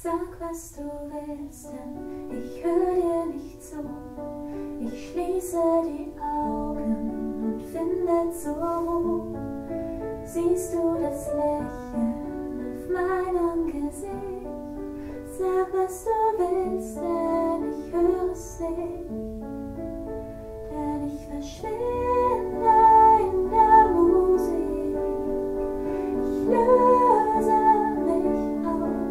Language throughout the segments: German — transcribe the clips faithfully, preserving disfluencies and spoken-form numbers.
Sag, was du willst, denn ich höre dir nicht zu. Ich schließe die Augen und finde zur Ruhe. Siehst du das Lächeln auf meinem Gesicht? Sag, was du willst, denn ich höre es nicht. Denn ich verschwinde in der Musik. Ich löse mich auf.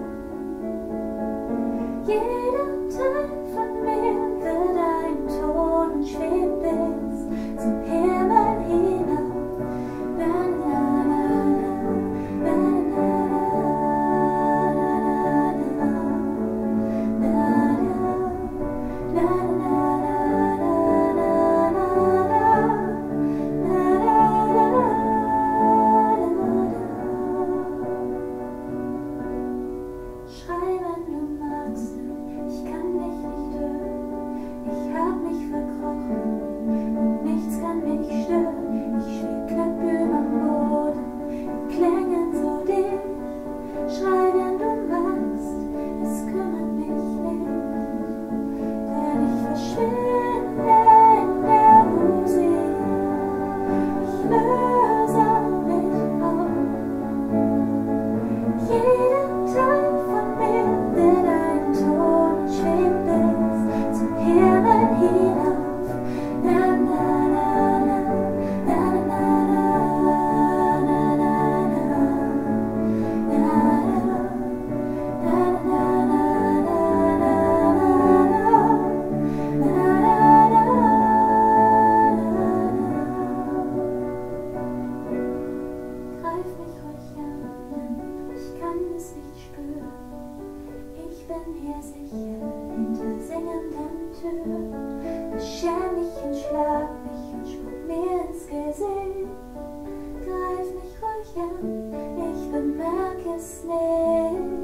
Jeder Teil von mir wird ein Ton und schwebt bis zum Himmel hinauf. La, la, la, la, la, la, la, la, Schrei, wenn du magst, ich kann dich nicht hören. Ich hab mich verkrochen und nichts kann mich stören. Ich schweb knapp überm Boden, die Klänge zu dir. Schrei, wenn du magst, es kümmert mich nicht. Denn ich verschwinde in der Musik. Ich löse mich auf. Jeder Teil von mir wird ein Ton und schwebt bis zum Himmel hinauf. La, la, la, la, la, la, la, la, la, Greif mich ruhig an, ich kann es nicht spüren. Ich bin hier sicher hinter singenden Türen. Beschäm mich und schlag mich und spuck mir ins Gesicht. Greif mich ruhig an, ich bemerke es nicht.